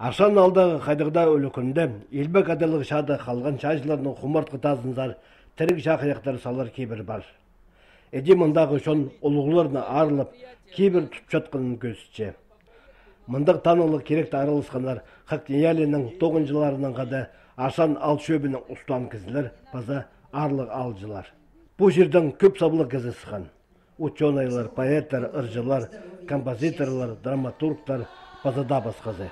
Аршан алдағы қайдығда өлікінде елбек адылығы шады қалған шайшыларының құмартқы тазынзар тірік жақаяқтары салар кейбір бар. Әде мұндағы шон олығыларына арылып, кейбір тұтчатқының көзісче. Мұндақ танылы керекті арылысқанар Хактиялінің 9-жыларының қады Аршан ал шөбінің ұстан кізілер, база арлық алжылар. Бұл жердің көп сабылы кізісіған. Ученыйлар, поэттар, ыржылар, композиторлар, драматургтар базада басқазы.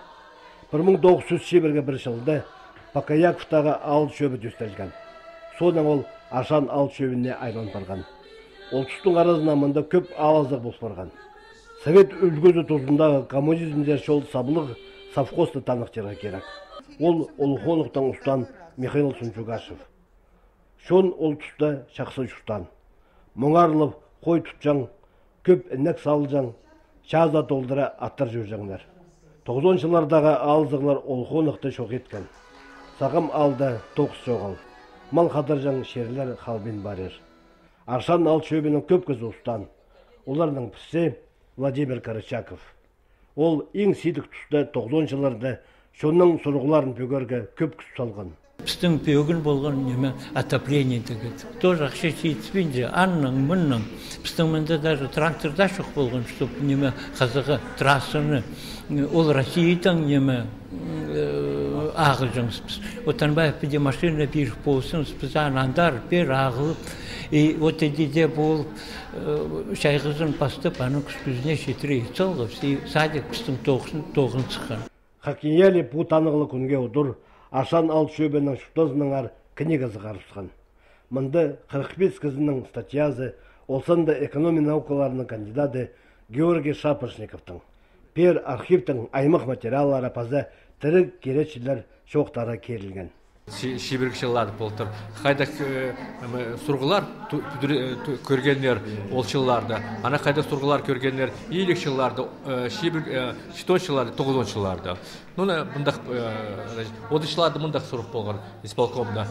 1901 бір жылды Пакаяковтағы ал шөбі дөстелген. Содан ол Аршан ал шөбіне айлан барған. Ол тұстың арасына мұнда көп алазық болып барған. Совет үлгізі тұзындағы коммунизмдер шол сабылық совхозды танықтарға керек. Ол Олхоновтан ұстан Михаил Сунчугашев. Шон ол тұста шақсы жұстан. Мұңарылып, қой тұтжаң, көп іннек салжаң, шаза толдыра аттар жүржаңдар. 90-жылардағы алзығылар Олхоновты шоқ еткен. Сағым алды тоқыс жоғал. Мал қатыржаң шерлер қалбен барыр. Аршан ал шөбінің көп көзі ұстан. Олардың пісі Владимир Карачаков. Ол ең сейдік тұста 90-жыларда шонның сұрғыларын бөгерге көп күш салған. Біздің бөгін болған неме отопление деген. Тоже ақша жетіспейді, анның, мұнның. Біздің мұнда даже тракторда шоқ болған, чтоб неме қазығы трассаны, ол Россиядан неме ағы жаңыз. Отанбай піде машина бір болсын, біз анандар бір ағылып, и вот әдеде болып шайғызын бастып, аның күшкізіне шетірей салғы, садик біздің тоғын шыққан. Хакиялі бұл танығылы күнге ұдыр, Аршан ал шөбінің шұқтазының ар книгасы қарысқан. Мұнды 45 кізінің статьязы, олсында экономия наукаларының кандидаты Георгий Шапошниковтың. Пер архивтің аймақ материалары паза тірі керетшілер шоқтары керілген. Шибіргішілер болтыр. Қайда сұрғылар көргенлер олшыларды, ана қайда сұрғылар көргенлер елікшіларды, шитоншыларды, 9-шыларды. Бұндақ одышыларды мұндақ сұрық болған исполкомда.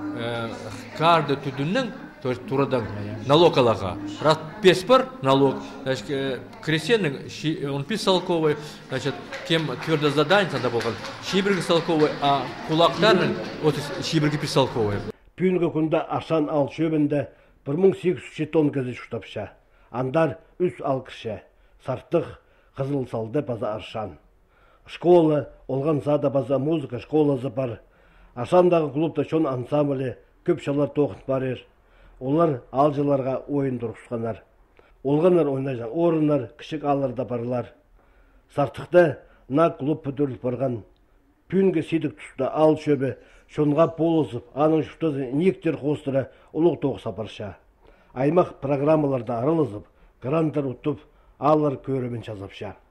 Карды түдіннің турадан налог алаға. Раз 5 бар налог, кресеннің 15 салковый, кем твердо задание танда болған. Шибіргі салковый, а кулақтарның шибіргі 5 салковый. Пүйінгі күнді Аршан ал шөбінде 1800 тонн кізі шұқтапша. Андар үс ал кіші, сартық қызыл салды база Аршан. Школа, олған сада база музыка школасы бар. Аршандағы клубта шон ансамблі көп шалар тоқыт барыр. Олар алжыларға ойын дұрқысқанар. Олғанар ойнайжан орынар, кішік аларда барлар. Сартықта на клуб бүдіріліп барған. Пүйінгі сейдік тұста ал шөбі шонға болысып, аның шүптазы нектер қостыра ұлық тоқса барша. Аймақ программаларда арылызып, гранттар ұттып, алар көрімен жазапша.